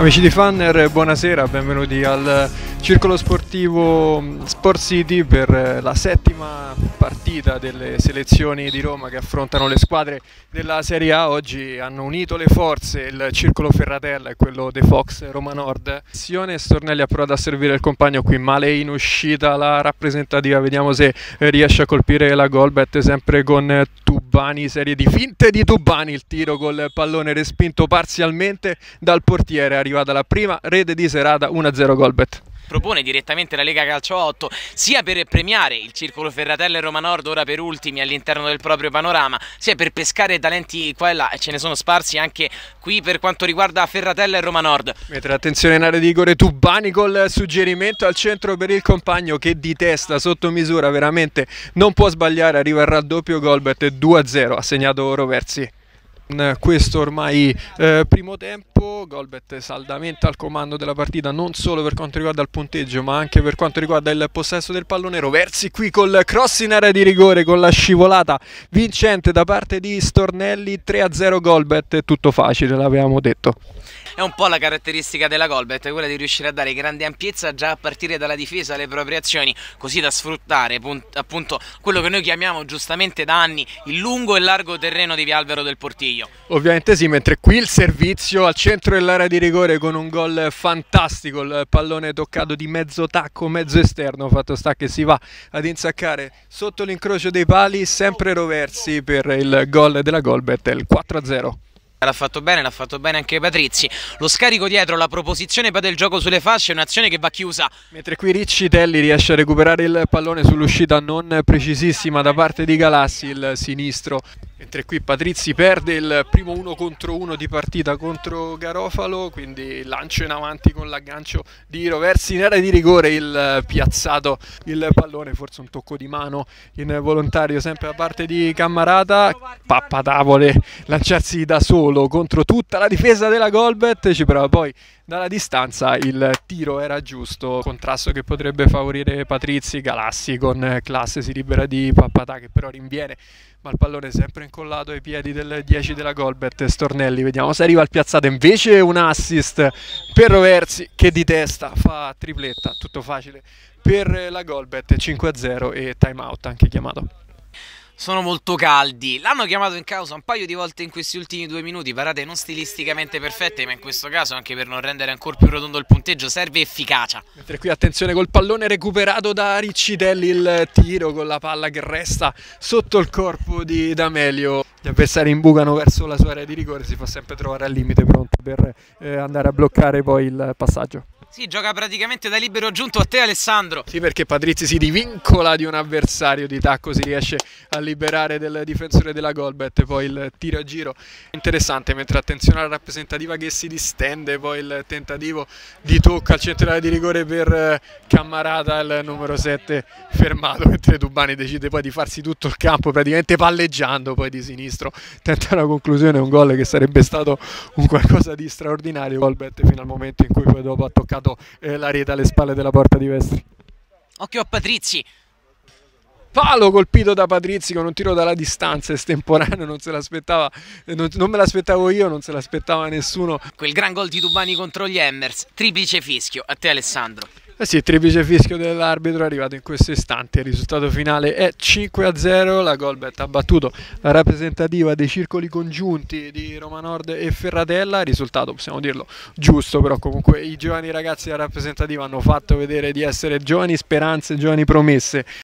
Amici di Fanner, buonasera, benvenuti al Circolo Sportivo Sport City per la settima partita delle selezioni di Roma che affrontano le squadre della Serie A. Oggi hanno unito le forze il Circolo Ferratella e quello dei Fox Roma Nord. Stornelli ha provato a servire il compagno qui, male in uscita la rappresentativa, vediamo se riesce a colpire la Golbet, sempre con Tubani, serie di finte di Tubani, il tiro col pallone respinto parzialmente dal portiere, è arrivata la prima rete di serata, 1-0 Golbet. Propone direttamente la Lega Calcio 8 sia per premiare il Circolo Ferratella e Roma Nord ora per ultimi all'interno del proprio panorama, sia per pescare talenti qua e là, e ce ne sono sparsi anche qui per quanto riguarda Ferratella e Roma Nord. Mentre attenzione in area di rigore, Tubani col suggerimento al centro per il compagno che di testa sotto misura veramente non può sbagliare, arriva il raddoppio Golbet, 2-0 ha segnato Roversi. In questo ormai primo tempo Golbet saldamente al comando della partita, non solo per quanto riguarda il punteggio ma anche per quanto riguarda il possesso del pallone. Roversi qui col cross in area di rigore con la scivolata vincente da parte di Stornelli, 3-0 Golbet, tutto facile, l'avevamo detto. È un po' la caratteristica della Golbet, quella di riuscire a dare grande ampiezza già a partire dalla difesa alle proprie azioni, così da sfruttare appunto quello che noi chiamiamo giustamente da anni il lungo e largo terreno di Via Alvaro del Portiglio. Ovviamente sì, mentre qui il servizio al centro dell'area di rigore con un gol fantastico, il pallone toccato di mezzo tacco, mezzo esterno, fatto sta che si va ad insaccare sotto l'incrocio dei pali, sempre Roversi per il gol della Golbet, il 4-0. L'ha fatto bene anche Patrizzi. Lo scarico dietro, la proposizione poi del gioco sulle fasce è un'azione che va chiusa. Mentre qui Riccitelli riesce a recuperare il pallone sull'uscita non precisissima da parte di Galassi, il sinistro. Mentre qui Patrizzi perde il primo 1 contro 1 di partita contro Garofalo, quindi lancio in avanti con l'aggancio di Roversi in area di rigore, il piazzato, il pallone, forse un tocco di mano involontario sempre da parte di Cammarata. Pappatà vuole lanciarsi da solo contro tutta la difesa della Golbet, ci prova poi dalla distanza, il tiro era giusto, contrasto che potrebbe favorire Patrizzi. Galassi con classe si libera di Pappatà che però rinviene, ma il pallone è sempre incollato ai piedi del 10 della Golbet. Stornelli, vediamo se arriva al piazzato, invece un assist per Roversi che di testa fa tripletta, tutto facile per la Golbet, 5-0 e time out anche chiamato. Sono molto caldi, l'hanno chiamato in causa un paio di volte in questi ultimi 2 minuti, parate non stilisticamente perfette, ma in questo caso anche per non rendere ancora più rotondo il punteggio serve efficacia. Mentre qui attenzione col pallone recuperato da Riccitelli, il tiro con la palla che resta sotto il corpo di D'Amelio. Gli avversari imbucano verso la sua area di rigore, si fa sempre trovare al limite pronto per andare a bloccare poi il passaggio. Sì, gioca praticamente da libero giunto a te Alessandro. Sì, perché Patrizzi si divincola di un avversario di tacco, si riesce a liberare del difensore della Golbet, poi il tiro a giro interessante, mentre attenzione alla rappresentativa che si distende, poi il tentativo di tocco al centro dell'area di rigore per Cammarata, il numero 7 fermato, mentre Tubani decide poi di farsi tutto il campo praticamente palleggiando, poi di sinistro tenta una conclusione, un gol che sarebbe stato un qualcosa di straordinario. Golbet fino al momento in cui poi dopo ha toccato la rete alle spalle della porta di Vestri. Occhio a Patrizzi. Palo colpito da Patrizzi con un tiro dalla distanza estemporaneo, non se l'aspettava, non me l'aspettavo io, non se l'aspettava nessuno. Quel gran gol di Tubani contro gli Hammers, triplice fischio, a te Alessandro. Eh sì, il triplice fischio dell'arbitro è arrivato in questo istante, il risultato finale è 5-0, la Golbet ha battuto la rappresentativa dei circoli congiunti di Roma Nord e Ferratella, risultato possiamo dirlo giusto, però comunque i giovani ragazzi della rappresentativa hanno fatto vedere di essere giovani speranze, giovani promesse